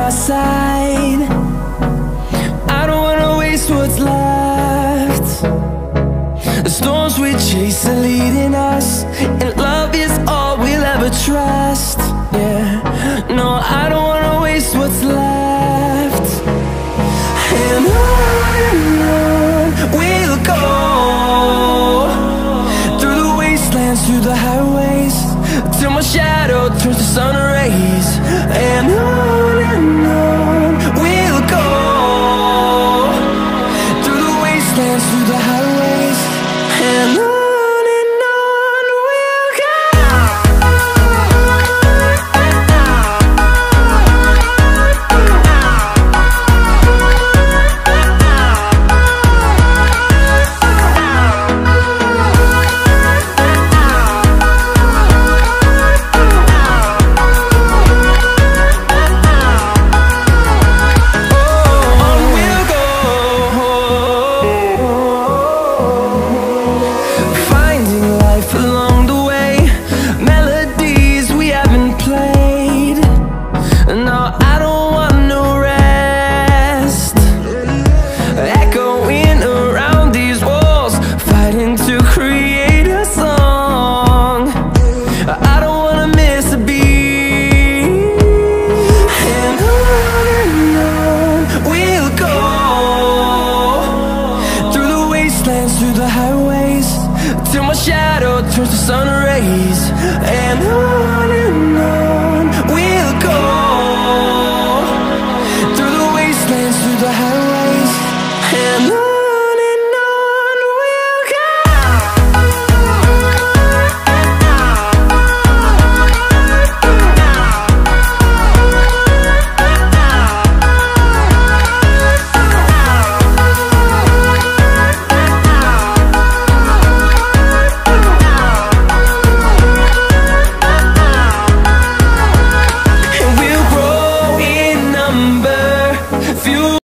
my side. I don't wanna waste what's left. The storms we chase are leading us, and love is all we'll ever trust. Yeah, no, I don't wanna waste what's left. And on we'll go, through the wastelands, through the highways, till my shadow turns to sun rays. And on we'll go, through the wastelands, through the highways, and on we'll go. Through the highways, till my shadow turns to sun rays. And